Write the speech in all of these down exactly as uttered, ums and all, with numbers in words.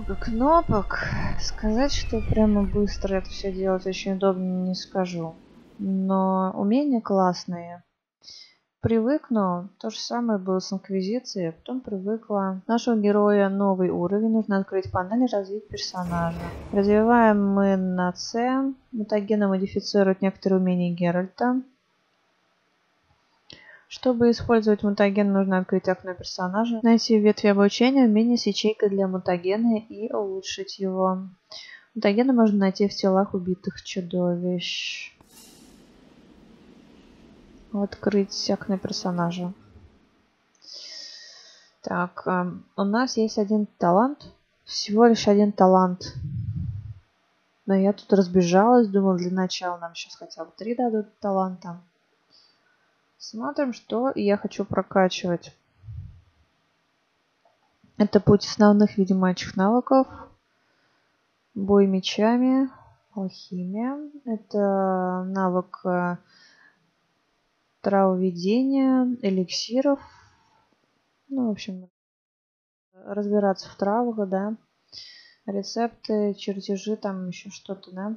много кнопок. Сказать, что прямо быстро это все делать очень удобно, не скажу. Но умения классные. Привыкну. То же самое было с Инквизицией. Потом привыкла. Нашего героя новый уровень. Нужно открыть панель и развить персонажа. Развиваем мы на С. Мутагены модифицируют некоторые умения Геральта. Чтобы использовать мутаген, нужно открыть окно персонажа, найти в ветви обучения умение с ячейкой для мутагена и улучшить его. Мутагена можно найти в телах убитых чудовищ. Открыть окно персонажа. Так, э, у нас есть один талант. Всего лишь один талант. Но я тут разбежалась, думала, для начала нам сейчас хотя бы три дадут таланта. Смотрим, что я хочу прокачивать. Это путь основных ведьмачьих навыков. Бой мечами. Алхимия. Это навык травоведения, эликсиров. Ну, в общем, разбираться в травах, да. Рецепты, чертежи, там еще что-то, да.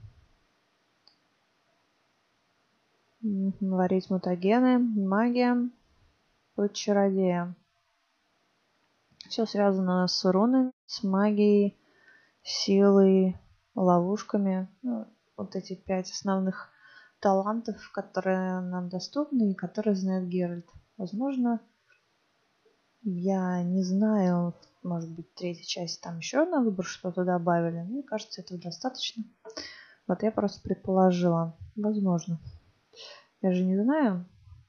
Варить мутагены, магия, быть чародеем. Все связано с рунами, с магией, силой, ловушками. Ну, вот эти пять основных талантов, которые нам доступны и которые знает Геральт. Возможно, я не знаю, может быть, в третьей части там еще на выбор что-то добавили. Мне кажется, этого достаточно. Вот я просто предположила. Возможно. Я же не знаю.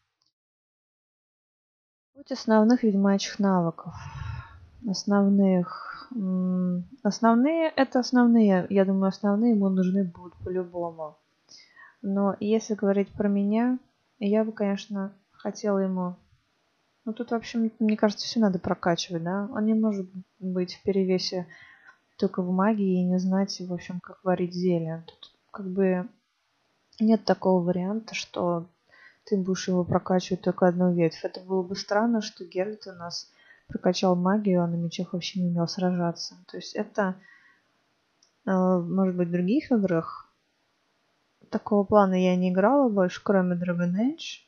Путь основных ведьмачьих навыков. Основных. Основные, это основные. Я думаю, основные ему нужны будут по-любому. Но если говорить про меня, я бы, конечно, хотела ему... Ну, тут, в общем, мне кажется, все надо прокачивать, да? Он не может быть в перевесе только в магии и не знать, в общем, как варить зелье. Тут как бы нет такого варианта, что ты будешь его прокачивать только одну ветвь. Это было бы странно, что Геральт у нас прокачал магию, а на мечах вообще не умел сражаться. То есть это, может быть, в других играх. Такого плана я не играла больше, кроме Dragon Age.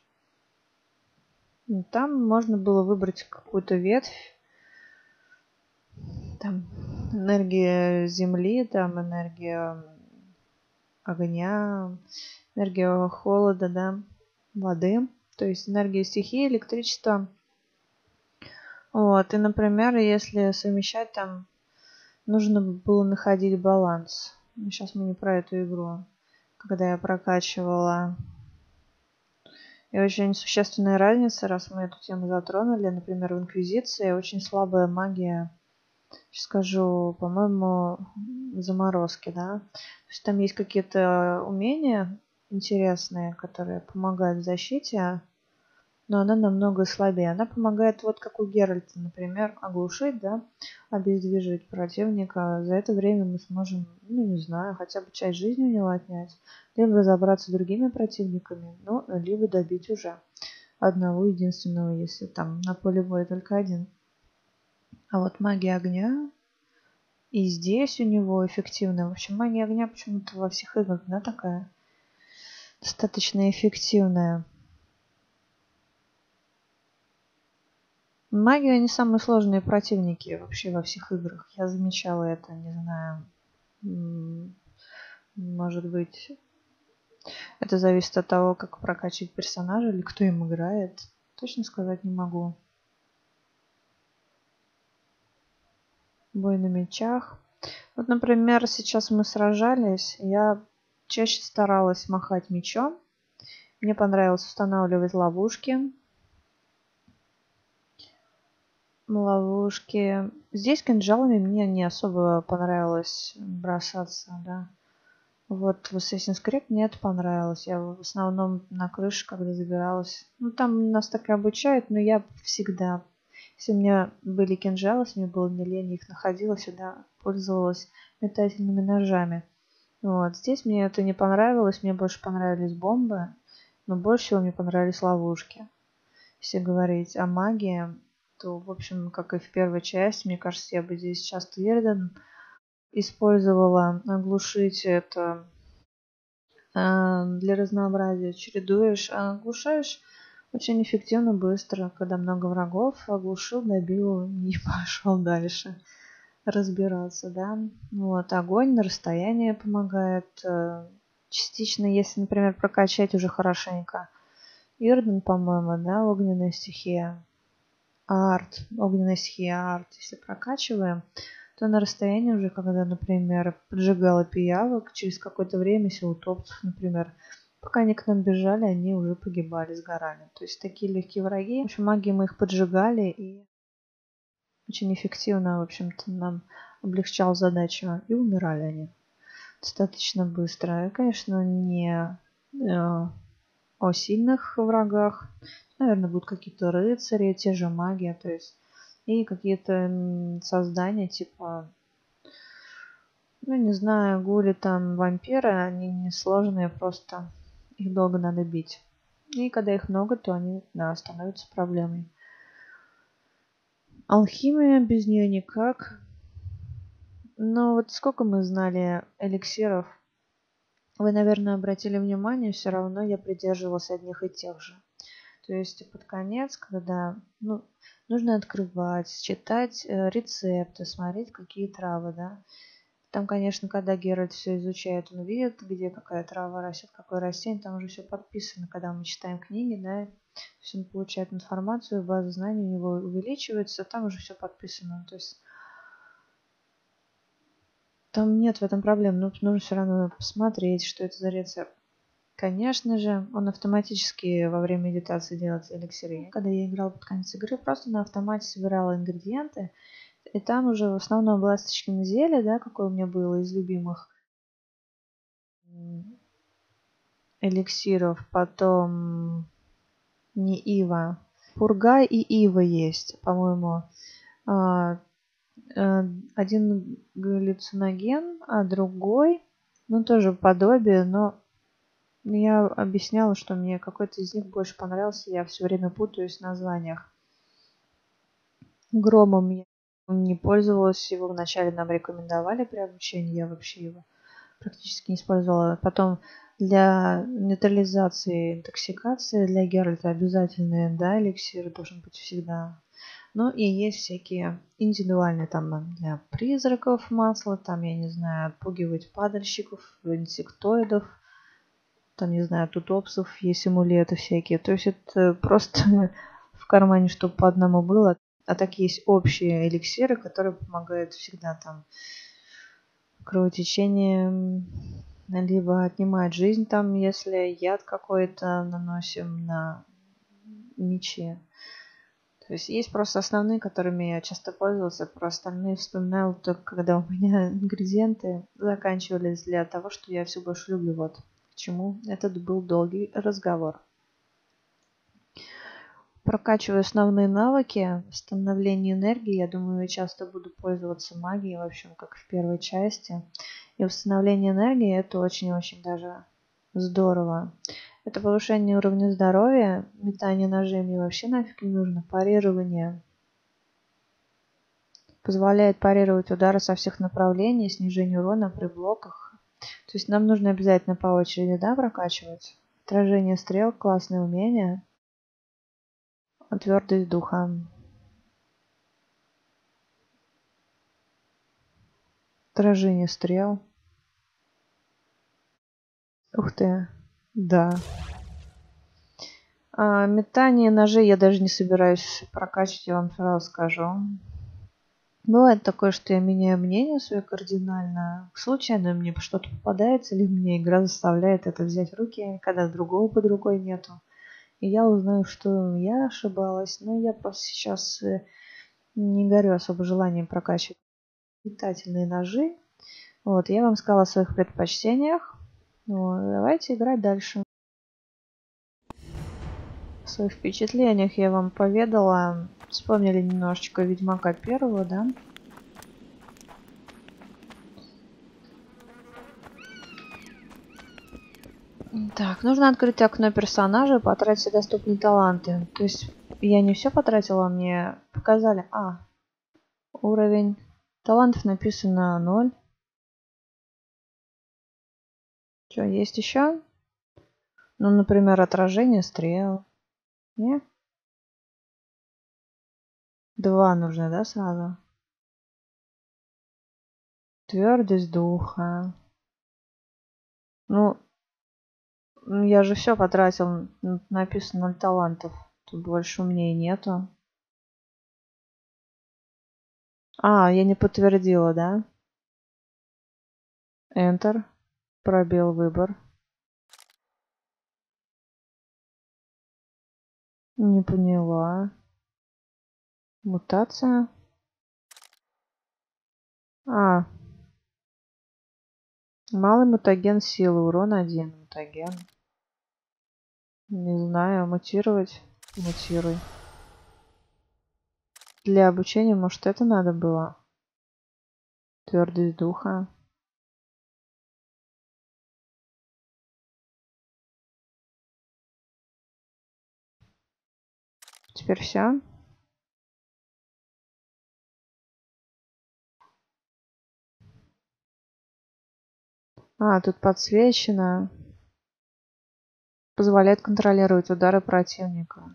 Там можно было выбрать какую-то ветвь. Там энергия земли, там энергия огня, энергия холода, да, воды. То есть энергия стихии, электричество. Вот, и, например, если совмещать, там нужно было находить баланс. Сейчас мы не про эту игру. Когда я прокачивала. И очень существенная разница, раз мы эту тему затронули. Например, в Инквизиции очень слабая магия. Сейчас скажу, по-моему, заморозки, да. То есть там есть какие-то умения интересные, которые помогают в защите, но она намного слабее. Она помогает, вот как у Геральта, например, оглушить, да, обездвижить противника. За это время мы сможем, ну, не знаю, хотя бы часть жизни у него отнять, либо разобраться с другими противниками, ну, либо добить уже одного единственного, если там на поле боя только один. А вот магия огня и здесь у него эффективная. В общем, магия огня почему-то во всех играх, да, такая достаточно эффективная. Магия не самые сложные противники вообще во всех играх. Я замечала это, не знаю. Может быть, это зависит от того, как прокачивать персонажа или кто им играет. Точно сказать не могу. Бой на мечах. Вот, например, сейчас мы сражались. Я чаще старалась махать мечом. Мне понравилось устанавливать ловушки. Ловушки. Здесь кинжалами мне не особо понравилось бросаться, да. Вот в Assassin's Creed мне это понравилось. Я в основном на крыше, когда забиралась. Ну, там нас так и обучают, но я всегда... Если у меня были кинжалы, если мне было не лень, их находила, всегда пользовалась метательными ножами. Вот. Здесь мне это не понравилось. Мне больше понравились бомбы, но больше всего мне понравились ловушки. Если говорить о магии, то, в общем, как и в первой части, мне кажется, я бы здесь часто Ирден использовала. Оглушить это э, для разнообразия чередуешь, а оглушаешь очень эффективно, быстро, когда много врагов, оглушил, добил и пошел дальше разбираться, да. Вот, огонь на расстоянии помогает. э, Частично, если, например, прокачать уже хорошенько. Ирден, по-моему, да, огненная стихия. Арт, огненная стихия арт. Если прокачиваем, то на расстоянии уже, когда, например, поджигала пиявок, через какое-то время силутопцев, например, пока они к нам бежали, они уже погибали, сгорали. То есть такие легкие враги. В общем, магией мы их поджигали, и очень эффективно, в общем-то, нам облегчал задачу. И умирали они достаточно быстро. И, конечно, не э, о сильных врагах. Наверное, будут какие-то рыцари, те же маги, то есть и какие-то создания типа, ну не знаю, гули там, вампиры, они не сложные, просто их долго надо бить. И когда их много, то они, да, становятся проблемой. Алхимия, без нее никак. Но вот сколько мы знали эликсиров, вы, наверное, обратили внимание, все равно я придерживалась одних и тех же. То есть под конец, когда ну, нужно открывать, читать э, рецепты, смотреть, какие травы, да. Там, конечно, когда Геральт все изучает, он видит, где какая трава растет, какое растение, там уже все подписано. Когда мы читаем книги, да, то есть он получает информацию, база знаний у него увеличивается, там уже все подписано. То есть там нет в этом проблем, но нужно все равно посмотреть, что это за рецепт. Конечно же, он автоматически во время медитации делает эликсиры. Когда я играла под конец игры, просто на автомате собирала ингредиенты. И там уже в основном ласточкино зелье, да, какое у меня было из любимых эликсиров. Потом не ива. Пурга и ива есть, по-моему. Один галлюциноген, а другой, ну тоже подобие, но я объясняла, что мне какой-то из них больше понравился. Я все время путаюсь в названиях. Громом я не пользовалась. Его вначале нам рекомендовали при обучении. Я вообще его практически не использовала. Потом для нейтрализации интоксикации для Геральта обязательный, да, эликсир должен быть всегда. Ну и есть всякие индивидуальные там для призраков масла, там, я не знаю, отпугивать падальщиков, инсектоидов, там, не знаю, тутопсов, есть амулеты всякие. То есть это просто в кармане, чтобы по одному было. А так есть общие эликсиры, которые помогают всегда там кровотечение, либо отнимать жизнь там, если яд какой-то наносим на мечи. То есть есть просто основные, которыми я часто пользовалась, а про остальные вспоминала только когда у меня ингредиенты заканчивались для того, что я все больше люблю. Вот к чему этот был долгий разговор. Прокачиваю основные навыки восстановления энергии. Я думаю, я часто буду пользоваться магией, в общем, как в первой части. И восстановление энергии это очень-очень даже здорово. Это повышение уровня здоровья, метание ножей мне вообще нафиг не нужно, парирование. Позволяет парировать удары со всех направлений, снижение урона при блоках. То есть нам нужно обязательно по очереди, да, прокачивать. Отражение стрел, классное умение. Твердость духа. Отражение стрел. Ух ты, да. А, метание ножей я даже не собираюсь прокачивать, я вам сразу скажу. Бывает такое, что я меняю мнение свое кардинально. Случайно мне что-то попадается, или мне игра заставляет это взять в руки, когда другого под рукой нету. И я узнаю, что я ошибалась. Но я просто сейчас не горю особо желанием прокачивать метательные ножи. Вот, я вам сказала о своих предпочтениях. Вот, давайте играть дальше. В своих впечатлениях я вам поведала. Вспомнили немножечко Ведьмака первого, да? Так, нужно открыть окно персонажа, потратить доступные таланты. То есть я не все потратила, мне показали. А, уровень талантов написано ноль. Что, есть еще? Ну, например, отражение стрел. Нет? Два нужно, да, сразу? Твердость духа. Ну, я же все потратил. Написано ноль талантов. Тут больше у меня и нету. А, я не подтвердила, да? Enter. Пробел выбор. Не поняла. Мутация. А. Малый мутаген силы. Урон один. Мутаген. Не знаю. Мутировать. Мутируй. Для обучения, может, это надо было? Твердость духа. Теперь все. А, тут подсвечено. Позволяет контролировать удары противника.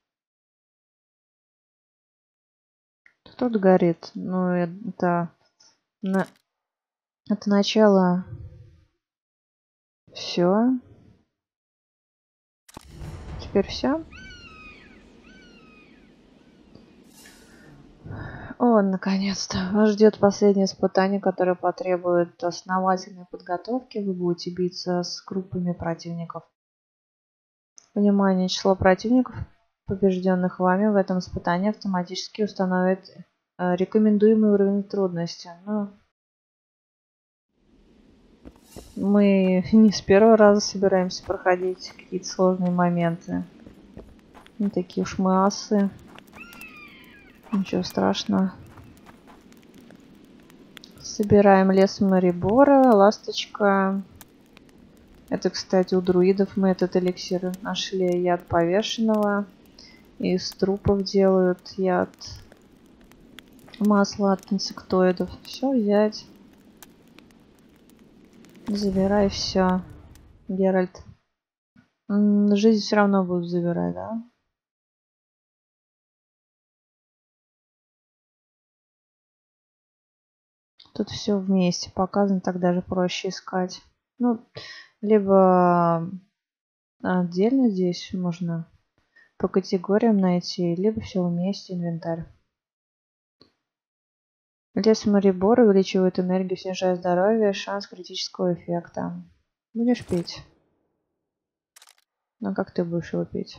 Тут горит. Ну, это... На... Это начало. Все. Теперь все. О, наконец-то. Вас ждет последнее испытание, которое потребует основательной подготовки. Вы будете биться с группами противников. Внимание, число противников, побежденных вами в этом испытании, автоматически установит э, рекомендуемый уровень трудности. Ну, мы не с первого раза собираемся проходить какие-то сложные моменты. Не такие уж мы асы. Ничего страшного. Собираем лес Марибора, ласточка. Это, кстати, у друидов мы этот эликсир нашли. Яд повешенного. Из трупов делают яд. Масло от инсектоидов. Все взять. Забирай все. Геральт. М-м, жизнь все равно будут забирать, да? Тут все вместе показано, так даже проще искать. Ну, либо отдельно здесь можно по категориям найти, либо все вместе, инвентарь. Лес Марибор увеличивает энергию, снижая здоровье, шанс критического эффекта. Будешь пить? Ну как ты будешь его пить?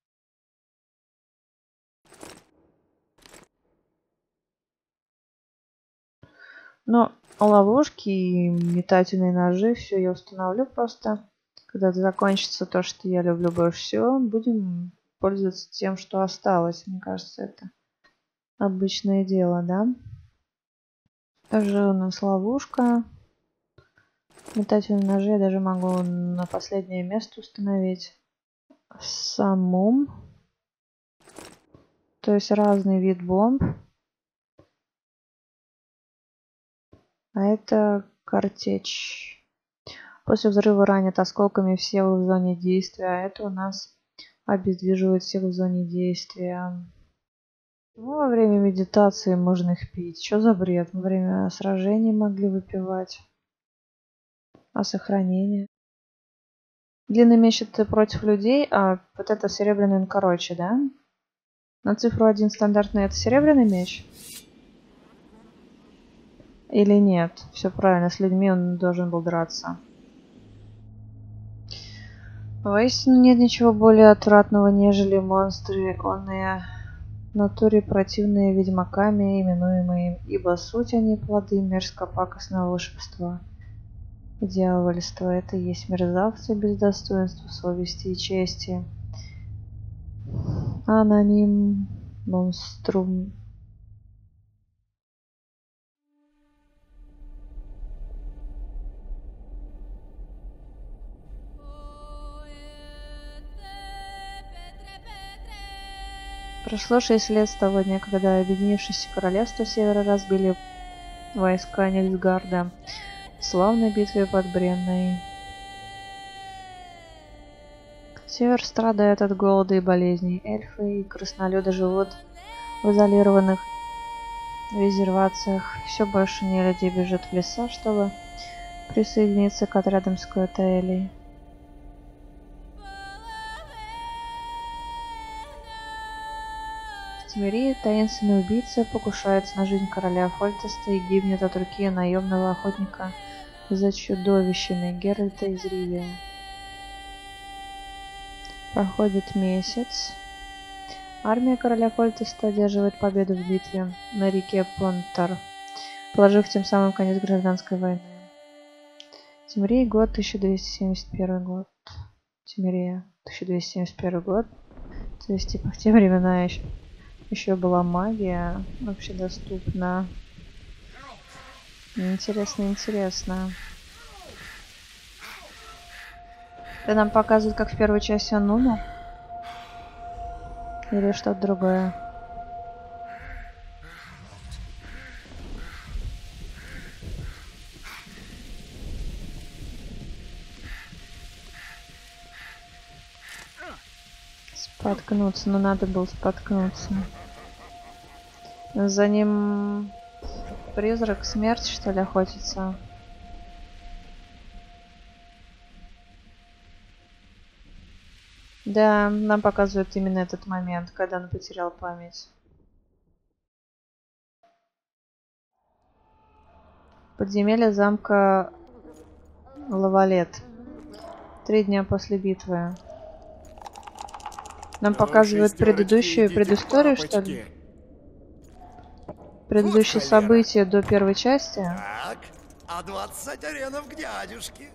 Ну, ловушки и метательные ножи, все я установлю просто. Когда закончится то, что я люблю больше всего, будем пользоваться тем, что осталось. Мне кажется, это обычное дело, да? Также у нас ловушка. Метательные ножи я даже могу на последнее место установить. Самум. То есть разный вид бомб. А это картечь. После взрыва ранит осколками всех в зоне действия. А это у нас обездвиживает всех в зоне действия. Ну, во время медитации можно их пить. Что за бред? Во время сражений могли выпивать. А сохранение? Длинный меч это против людей, а вот это серебряный он короче, да? На цифру один стандартный это серебряный меч? Или нет? Все правильно, с людьми он должен был драться. Воистину нет ничего более отвратного, нежели монстры, оные в натуре противные ведьмаками, именуемые им, ибо суть они плоды мерзко-пакостного волшебства. Дьявольство — это и есть мерзавцы без достоинства, совести и чести. Аноним монструм. Прошло шесть лет с того дня, когда объединившиеся королевства Севера разбили войска Нильфгарда в славной битве под Бренной. Север страдает от голода и болезней. Эльфы и краснолюды живут в изолированных резервациях. Все больше нелюдей бежит в леса, чтобы присоединиться к отрядам скотоэлей. В Тимерии таинственный убийца покушается на жизнь короля Фольтеста и гибнет от руки наемного охотника за чудовищами Геральта из Ривии. Проходит месяц. Армия короля Фольтеста одерживает победу в битве на реке Понтар, положив тем самым конец гражданской войны. Тимерия, год тысяча двести семьдесят первый год. Тимерия, тысяча двести семьдесят первый год. То есть, типа, в те времена еще, еще была магия вообще доступна. Интересно, интересно. Это нам показывают, как в первой части он умер? Или что-то другое? Споткнуться, но надо было споткнуться. За ним призрак смерти, что ли, охотится? Да, нам показывают именно этот момент, когда он потерял память. Подземелье замка Лавалет. Три дня после битвы. Нам показывают предыдущую предысторию, что ли? Предыдущие вот события до первой части. Так, а двадцать аренов к дядюшке.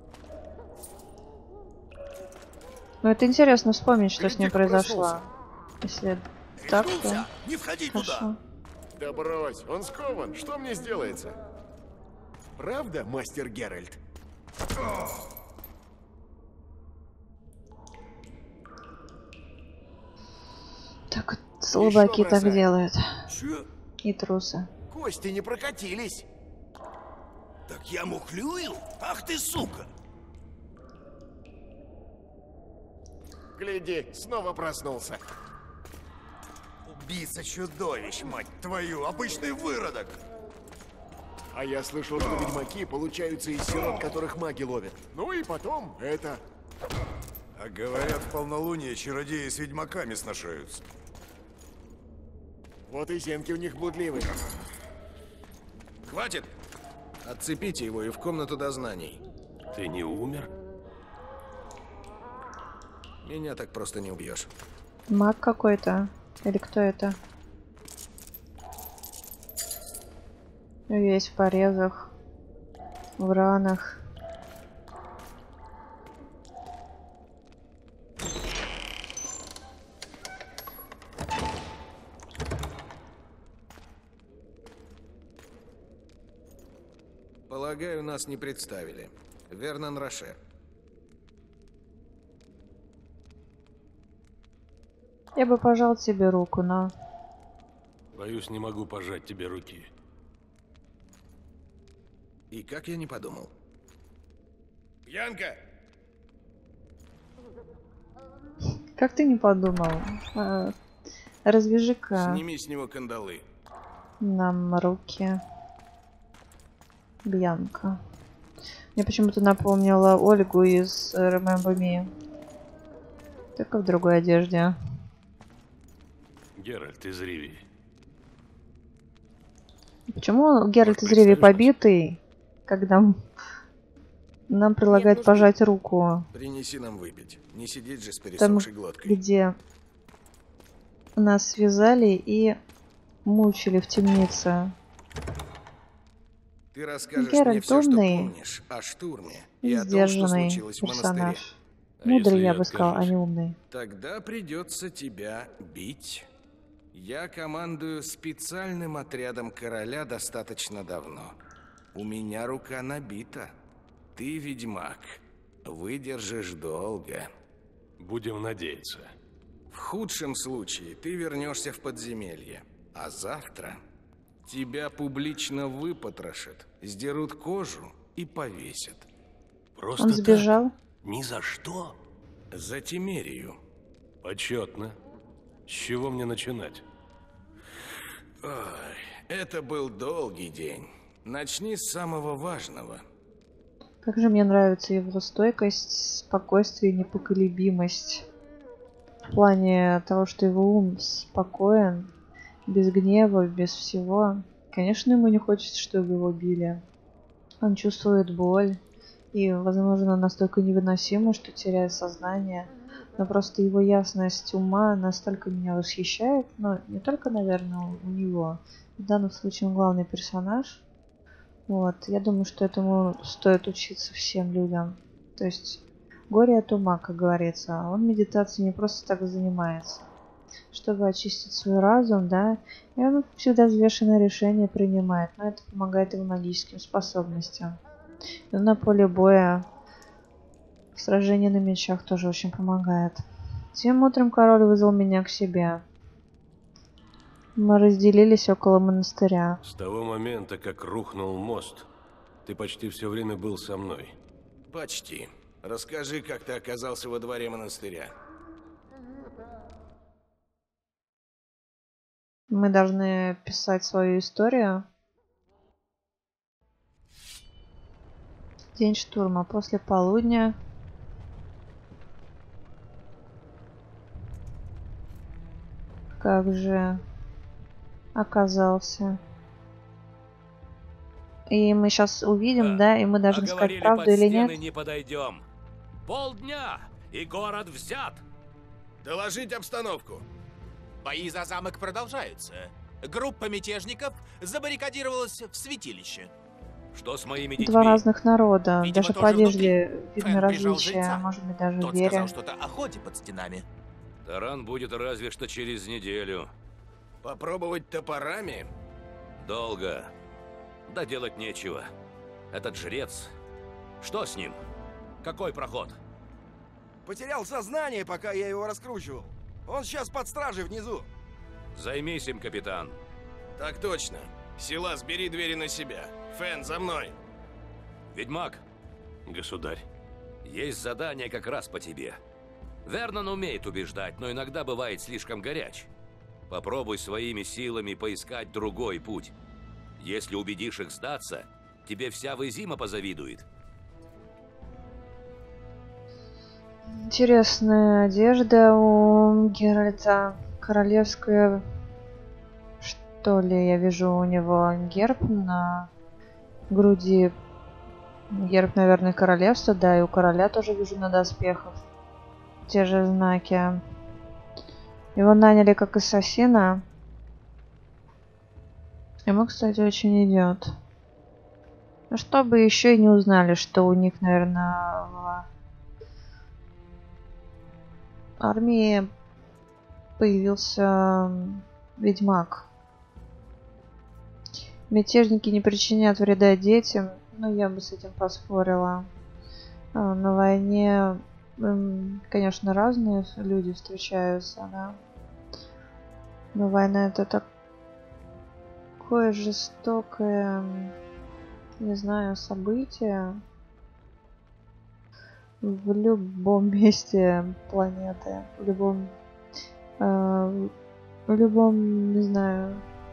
Ну это интересно вспомнить, что с ним произошло. Если так, то... Не входи Хорошо. туда. Да брось, он скован. Что мне сделается? Правда, мастер Геральт? Так вот, слабаки так делают. Чё? И трусы. Кости не прокатились. Так я мухлюю? Ах ты, сука! Гляди, снова проснулся. Убийца-чудовищ, мать твою, обычный выродок! А я слышал, что ведьмаки получаются из сирот, которых маги ловят. Ну и потом это... А говорят, в полнолуние чародеи с ведьмаками сношаются. Вот и зенки у них блудливые. Хватит! Отцепите его и в комнату дознаний. Ты не умер? Меня так просто не убьешь. Маг какой-то. Или кто это? Весь в порезах. В ранах. Полагаю, нас не представили. Вернон Роше. Я бы пожал тебе руку, но... Боюсь, не могу пожать тебе руки. И как я не подумал. Янка! Как ты не подумал? А, развяжи-ка Сними с него кандалы. нам руки. Бьянка. Мне почему-то напомнила Ольгу из Remember Me. Только в другой одежде. Геральт из Ривии. Почему Геральт из Ривии представишь, побитый, когда нам предлагают нужно. пожать руку? Принеси нам выпить. Не сидеть же с Там, пересохшей глоткой. где нас связали и мучили в темнице. Ты расскажешь Геральт мне все, что умный помнишь о штурме и о том, что Сдержанный случилось в монастыре. персонаж. А Мудрый, если я я бы сказал, а откажусь? не умный. Тогда придется тебя бить. Я командую специальным отрядом короля достаточно давно. У меня рука набита. Ты ведьмак. Выдержишь долго. Будем надеяться. В худшем случае ты вернешься в подземелье, а завтра тебя публично выпотрошат, сдерут кожу и повесят. Просто Он сбежал? так? Ни за что? За Тимерию. Почетно. С чего мне начинать? Ой, это был долгий день. Начни с самого важного. Как же мне нравится его стойкость, спокойствие и непоколебимость. В плане того, что его ум спокоен, без гнева, без всего. Конечно, ему не хочется, чтобы его били. Он чувствует боль. И, возможно, настолько невыносимо, что теряет сознание. Но просто его ясность ума настолько меня восхищает. Но не только, наверное, у него. В данном случае он главный персонаж. Вот. Я думаю, что этому стоит учиться всем людям. То есть горе от ума, как говорится. Он медитацией не просто так занимается. Чтобы очистить свой разум, да. И он всегда взвешенное решение принимает. Но это помогает его магическим способностям. И на поле боя сражение на мечах тоже очень помогает. Тем утром король вызвал меня к себе. Мы разделились около монастыря. С того момента, как рухнул мост, ты почти все время был со мной. Почти. Расскажи, как ты оказался во дворе монастыря. Мы должны писать свою историю. День штурма. После полудня. Как же оказался. И мы сейчас увидим, да, да и мы должны а сказать правду или нет. Не подойдем. Полдня, и город взят. Доложить обстановку. Бои за замок продолжаются. Группа мятежников забаррикадировалась в святилище. Что с моими детьми? Два разных народа. Видимо, даже по тоже одежде внутри. видно Фэн прижал различия. жреца. Может быть, даже Тот в вере. сказал что-то о ходе под стенами. Таран будет разве что через неделю. Попробовать топорами? Долго. Да делать нечего. Этот жрец... Что с ним? Какой проход? Потерял сознание, пока я его раскручивал. Он сейчас под стражей внизу. Займись им, капитан. Так точно. Силас, бери двери на себя. Фэн, за мной. Ведьмак. Государь. Есть задание как раз по тебе. Вернон умеет убеждать, но иногда бывает слишком горяч. Попробуй своими силами поискать другой путь. Если убедишь их сдаться, тебе вся Визима позавидует. Интересная одежда у Геральта. Королевская. Что ли, я вижу у него герб на груди. Герб, наверное, королевства, да, и у короля тоже вижу на доспехах. Те же знаки. Его наняли как ассасина. Ему, кстати, очень идет. Ну, чтобы еще и не узнали, что у них, наверное, в армии появился ведьмак. Мятежники не причинят вреда детям. Ну, я бы с этим поспорила. На войне, конечно, разные люди встречаются, да. Но война — это такое жестокое, не знаю, событие в любом месте планеты, в любом, э, в любом, не знаю,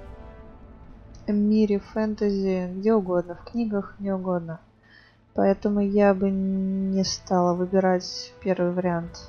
мире фэнтези, где угодно, в книгах, где угодно. Поэтому я бы не стала выбирать первый вариант.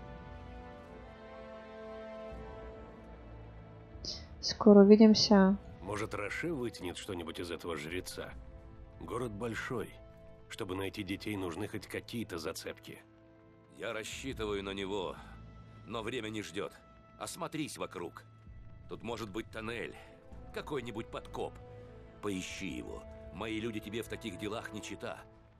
Скоро увидимся. Может, Роше вытянет что-нибудь из этого жреца? Город большой. Чтобы найти детей, нужны хоть какие-то зацепки. Я рассчитываю на него, но время не ждет. Осмотрись вокруг. Тут может быть тоннель, какой-нибудь подкоп. Поищи его. Мои люди тебе в таких делах не чита.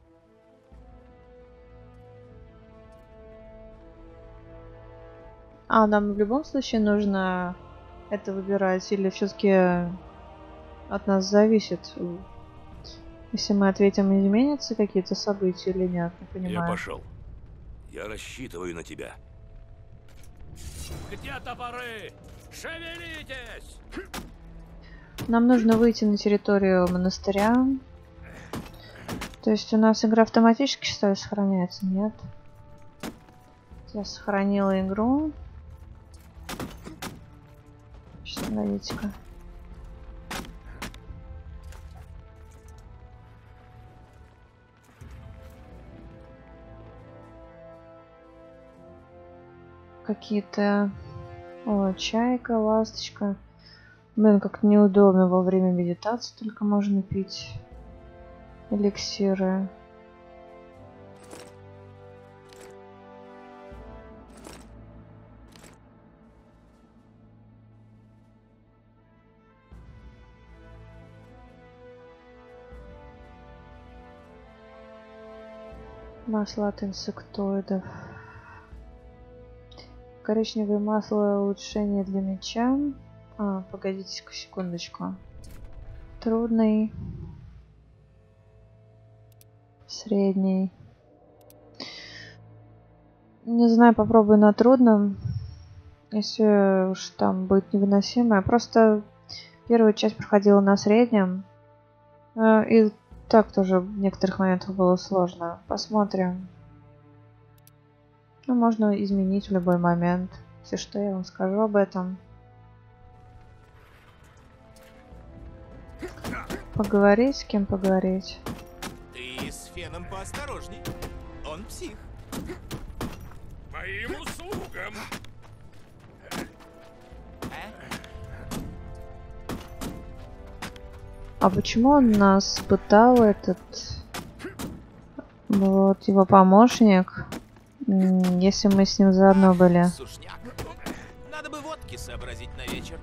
А нам в любом случае нужно это выбирать, или все-таки от нас зависит, если мы ответим, изменятся какие-то события или нет, не понимаю. Я пошел. Я рассчитываю на тебя. Где топоры? Шевелитесь! Нам нужно выйти на территорию монастыря. То есть у нас игра автоматически, что ли, сохраняется? Нет. Я сохранила игру. Сейчас, погодите-ка. Какие-то... О, чайка, ласточка. Блин, как неудобно во время медитации только можно пить эликсиры. Масло от инсектоидов. Коричневое масло улучшение для меча. А, погодите-ка секундочку. Трудный. Средний. Не знаю, попробую на трудном. Если уж там будет невыносимо. Я просто первую часть проходила на среднем. И так тоже в некоторых моментах было сложно. Посмотрим. Ну, можно изменить в любой момент. Если что, я вам скажу об этом. Поговорить, с кем поговорить? Ты с Феном поосторожней. Он псих. Моим услугам! А почему он нас пытал, этот... Вот его помощник, если мы с ним заодно были? Сушняк. Надо бы водки сообразить на вечер.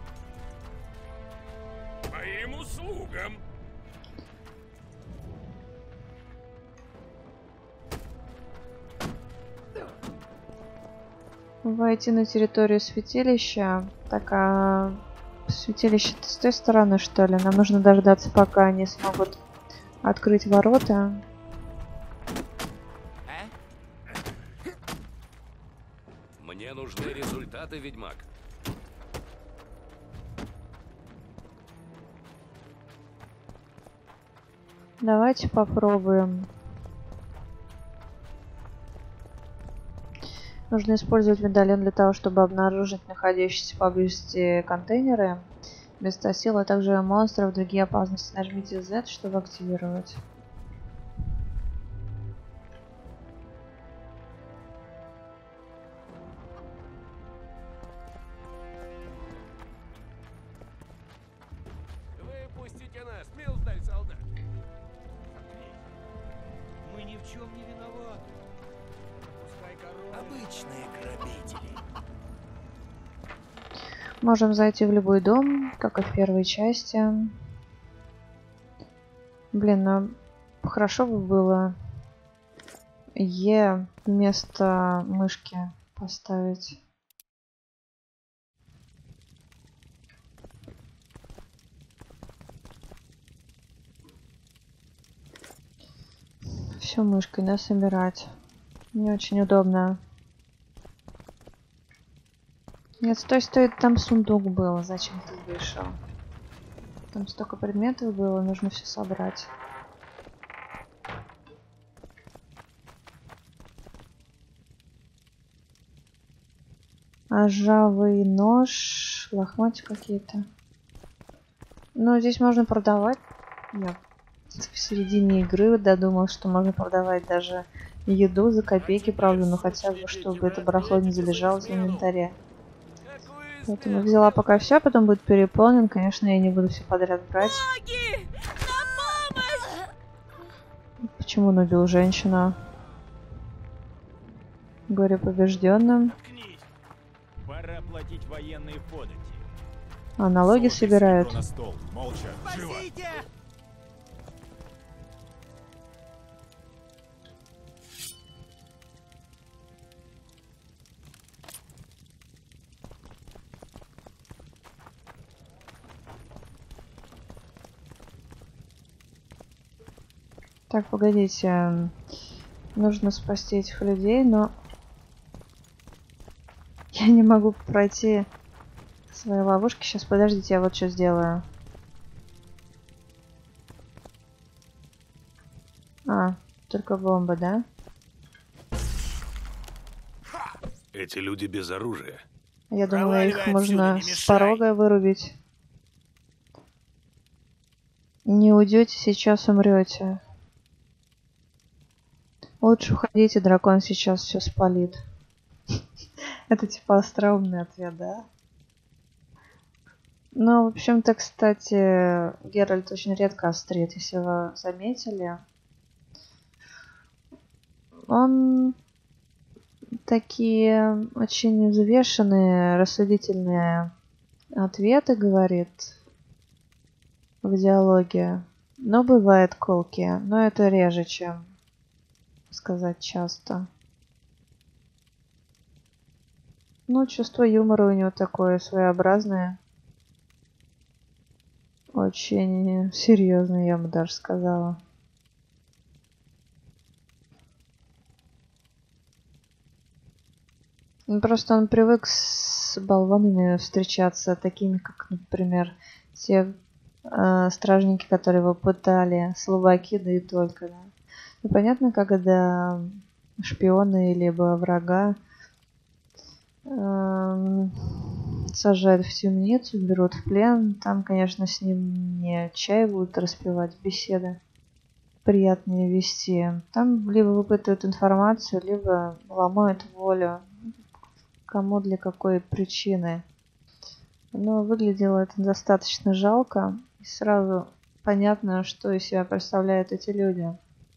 Моим услугам! Войти на территорию святилища. Так, а святилище-то с той стороны, что ли? Нам нужно дождаться, пока они смогут открыть ворота. Мне нужны результаты, ведьмак. Давайте попробуем. Нужно использовать медальон для того, чтобы обнаружить находящиеся поблизости контейнеры, места сил, а также монстров, другие опасности. Нажмите Z, чтобы активировать. Выпустите нас, милздарь солдат! Мы ни в чем не виноваты. Пускай король... Обычные грабители. Можем зайти в любой дом, как и в первой части. Блин, ну хорошо бы было Е вместо мышки поставить. Все мышкой, да, собирать. Не очень удобно. Нет, стой, стой, там сундук был. Зачем ты вышел? Там столько предметов было, нужно все собрать. Ржавый нож, лохмотья какие-то. Ну, здесь можно продавать. Я в середине игры додумалась, что можно продавать даже еду за копейки, правда, но хотя бы, чтобы это барахло не залежалось в инвентаре. Поэтому взяла пока все, потом будет переполнен. Конечно, я не буду все подряд брать. Боги! На помощь! Почему он убил женщину? Горе побежденным. Пора платить военные подати. А налоги собирают. На стол. Молча. Живо. Спасите! Так, погодите. Нужно спасти этих людей, но... Я не могу пройти свои ловушки. Сейчас, подождите, я вот что сделаю. А, только бомба, да? Эти люди без оружия. Я думала, их Проваливай можно отсюда, не с мешай. порога вырубить. Не уйдете, сейчас умрете. Лучше уходите, дракон сейчас все спалит. Это типа остроумный ответ, да? Ну, в общем-то, кстати, Геральт очень редко острит, если вы заметили. Он такие очень взвешенные, рассудительные ответы говорит в диалоге. Но бывает колки, но это реже, чем сказать часто. Ну, чувство юмора у него такое своеобразное. Очень серьезное, я бы даже сказала. Ну, просто он привык с болванами встречаться, такими, как, например, те э, стражники, которые его пытали, слабаки, да и только, да. Ну, понятно, когда шпиона либо врага э, сажают в темницу, берут в плен, там, конечно, с ним не чай будут распивать, беседы приятные вести. Там либо выпытывают информацию, либо ломают волю. Кому для какой причины. Но выглядело это достаточно жалко. И сразу понятно, что из себя представляют эти люди.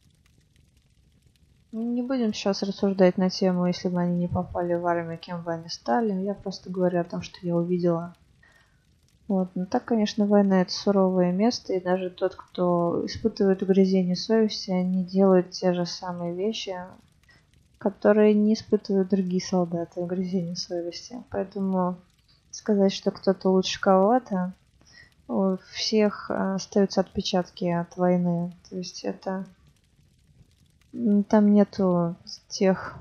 Не будем сейчас рассуждать на тему, если бы они не попали в армию, кем бы они стали. Я просто говорю о том, что я увидела. Вот. Но так, конечно, война — это суровое место. И даже тот, кто испытывает угрызение совести, они делают те же самые вещи, которые не испытывают другие солдаты, угрызения совести. Поэтому сказать, что кто-то лучше кого-то, у всех остаются отпечатки от войны. То есть это... Там нету тех,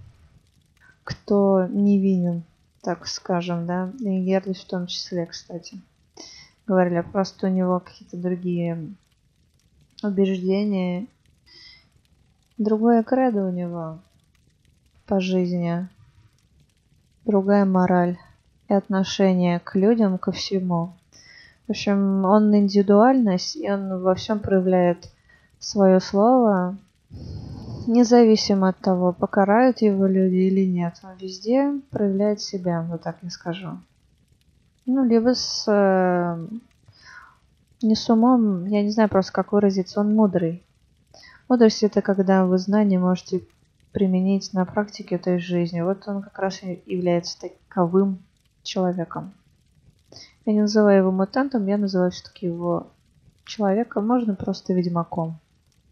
кто невинен, так скажем, да. И Геральт в том числе, кстати. Говорили, просто у него какие-то другие убеждения. Другое кредо у него по жизни, другая мораль и отношение к людям, ко всему. В общем, он индивидуальность, и он во всем проявляет свое слово, независимо от того, покарают его люди или нет. Он везде проявляет себя, вот так я скажу. Ну, либо с... Э, не с умом, я не знаю просто, как выразиться, он мудрый. Мудрость — это когда вы знания можете применить на практике этой жизни. Вот он как раз и является таковым человеком. Я не называю его мутантом, я называю все-таки его человеком, можно просто ведьмаком.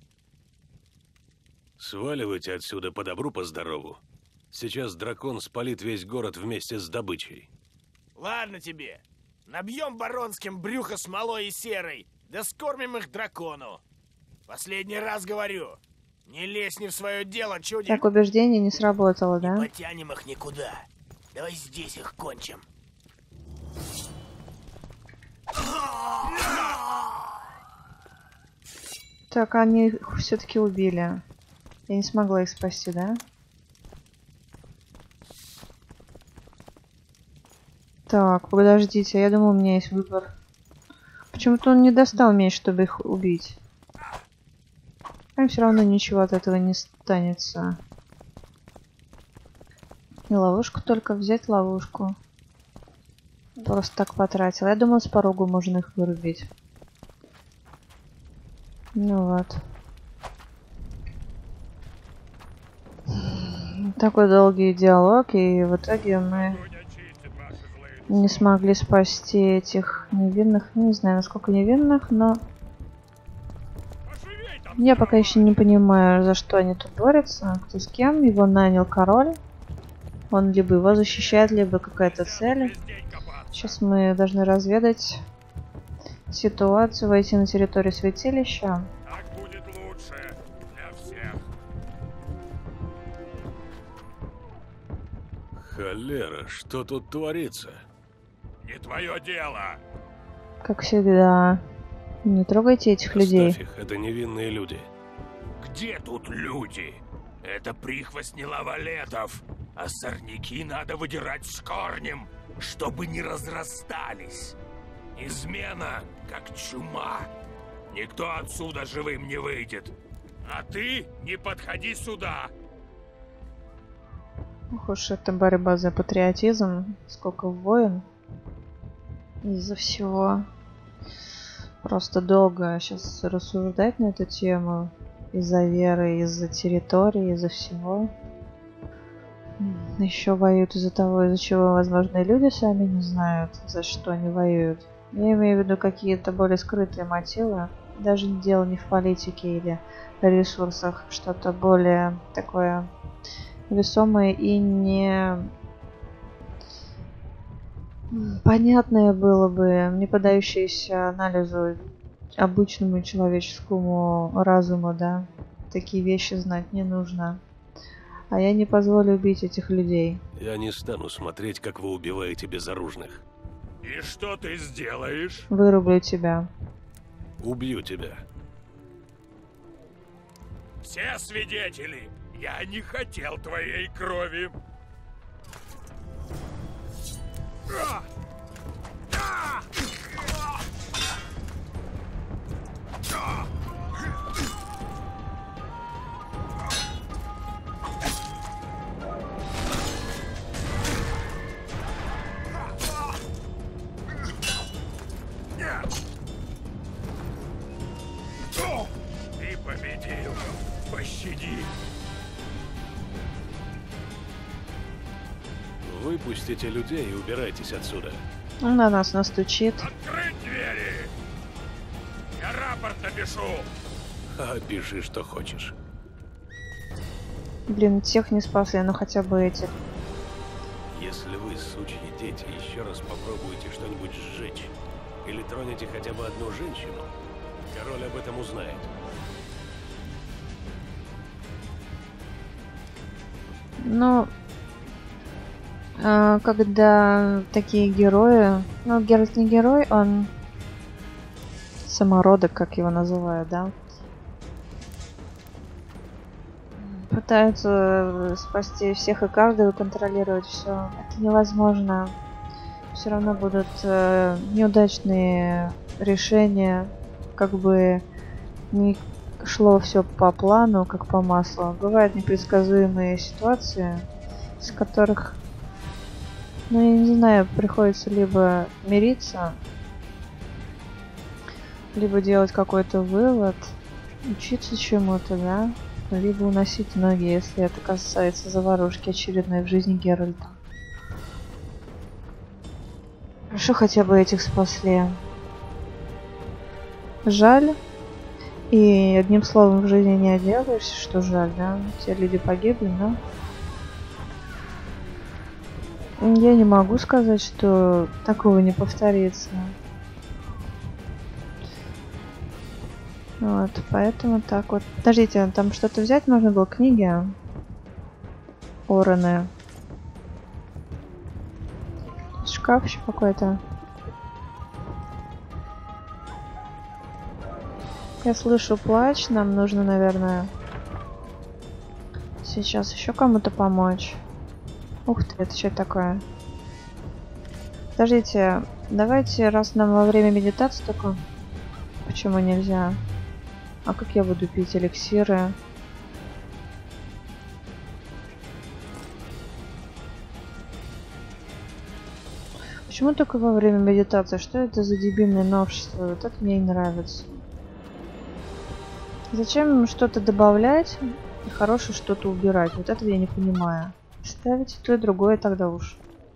Сваливайте отсюда по добру, по здорову. Сейчас дракон спалит весь город вместе с добычей. Ладно тебе. Набьем баронским брюхо смолой и серой, да скормим их дракону. Последний раз говорю. Не лезь не в свое дело, чудик. Так убеждение не сработало, да? Не потянем их никуда. Давай здесь их кончим. Так, они их все-таки убили. Я не смогла их спасти, да? Так, подождите, я думал, у меня есть выбор. Почему-то он не достал меч, чтобы их убить. А все равно ничего от этого не станется. И ловушку только взять, ловушку. Просто так потратил. Я думал, с порога можно их вырубить. Ну вот. Такой долгий диалог, и в итоге мы не смогли спасти этих невинных. Не знаю, насколько невинных, но... Я пока еще не понимаю, за что они тут борются, кто с кем. Его нанял король. Он либо его защищает, либо какая-то цель. Сейчас мы должны разведать ситуацию, войти на территорию святилища. Так будет лучше для всех. Холера, что тут творится? Не твое дело. Как всегда. Не трогайте этих людей. Оставь их, это невинные люди. Где тут люди? Это прихвостни лавалетов. А сорняки надо выдирать с корнем, чтобы не разрастались. Измена, как чума. Никто отсюда живым не выйдет. А ты не подходи сюда. Ох уж это борьба за патриотизм. Сколько войн. Из-за всего. Просто долго сейчас рассуждать на эту тему. Из-за веры, из-за территории, из-за всего. Еще воюют из-за того, из-за чего, возможно, и люди сами не знают, за что они воюют. Я имею в виду какие-то более скрытые мотивы. Даже дело не в политике или ресурсах. Что-то более такое весомое и не понятное было бы, не поддающееся анализу обычному человеческому разуму, да. Такие вещи знать не нужно. А я не позволю убить этих людей. Я не стану смотреть, как вы убиваете безоружных. И что ты сделаешь? Вырублю тебя. Убью тебя. Все свидетели, я не хотел твоей крови. А! А! А! Ты победил. Пощади. Выпустите людей и убирайтесь отсюда. Он на нас настучит. Открыть двери! Я рапорт напишу. А пиши, что хочешь. Блин, тех не спасли, но хотя бы этих. Если вы, сучьи дети, еще раз попробуете что-нибудь сжечь или тронете хотя бы одну женщину, король об этом узнает. Ну, а, когда такие герои, ну, Геральт не герой, он самородок, как его называют, да, пытаются спасти всех и каждого, контролировать все. Это невозможно. Все равно будут э, неудачные решения, как бы не шло все по плану, как по маслу. Бывают непредсказуемые ситуации, с которых, ну, я не знаю, приходится либо мириться, либо делать какой-то вывод, учиться чему-то, да, либо уносить ноги, если это касается заварушки очередной в жизни Геральта. Хорошо, хотя бы этих спасли. Жаль. И одним словом в жизни не отделаешься, что жаль, да? Те люди погибли, но... Я не могу сказать, что такого не повторится. Вот, поэтому так вот. Подождите, там что-то взять можно было? Книги? Ороны. Шкаф еще какой-то. Я слышу плач, нам нужно, наверное, сейчас еще кому-то помочь. Ух ты, это что такое? Подождите, давайте, раз нам во время медитации только... Почему нельзя? А как я буду пить эликсиры? Почему только во время медитации? Что это за дебильное новшество? Вот это мне и нравится. Зачем что-то добавлять и хорошее что-то убирать? Вот этого я не понимаю. Ставить то и другое тогда уж.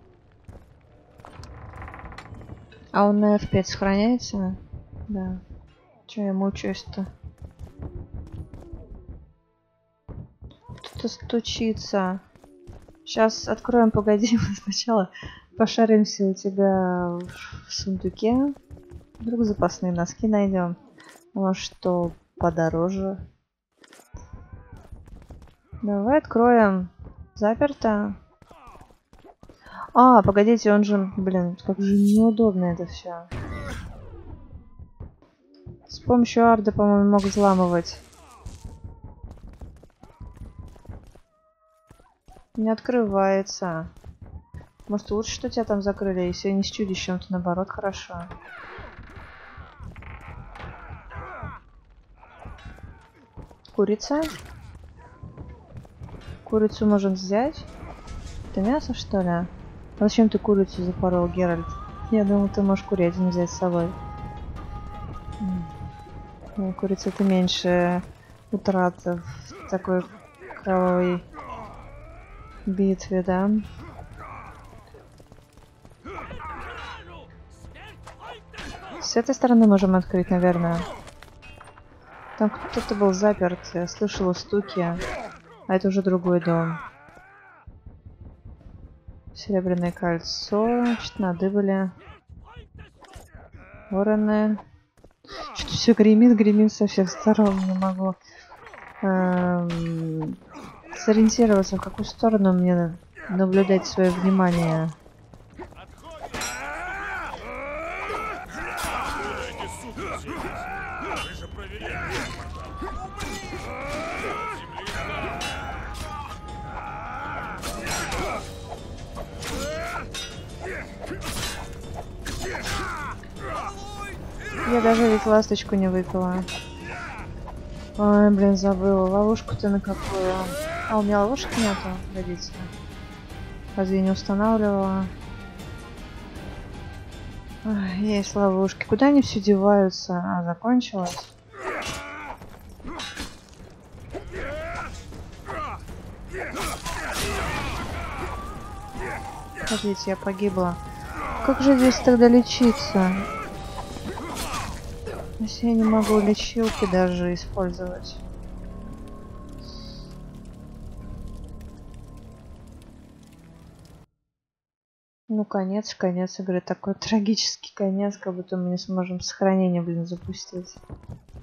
А он на эф пять сохраняется? Да. Че я мучаюсь-то? Кто-то стучится. Сейчас откроем, погоди, мы сначала пошаримся у тебя в сундуке. Вдруг запасные носки найдем. Может, что подороже. Давай откроем. Заперто. А, погодите, он же... Блин, как же неудобно это все. С помощью арда, по-моему, мог взламывать. Не открывается. Может, лучше, что тебя там закрыли, если не с чудищем, то наоборот хорошо. Курица. Курицу можем взять. Это мясо, что ли? А зачем ты курицу запорол, Геральт? Я думал, ты можешь курятину взять с собой. Ну, курица это меньше утрата в такой кровавой битве, да? С этой стороны можем открыть, наверное. Там кто-то был заперт, я слышала стуки. А это уже другой дом. Серебряное кольцо. Значит, надыбали. Вороны. Что-то все гремит, гремит со всех сторон. Не могу эм, сориентироваться, в какую сторону мне наблюдать свое внимание. Я даже ведь ласточку не выпила. Ой, блин, забыла. Ловушку-то на какую? А, у меня ловушек нету, погодите. Разве я не устанавливала? Ой, есть ловушки. Куда они все деваются? А, закончилось? Подождите, я погибла. Как же здесь тогда лечиться? Если я не могу лечилки даже использовать. Ну, конец, конец игры. Такой трагический конец, как будто мы не сможем сохранение, блин, запустить.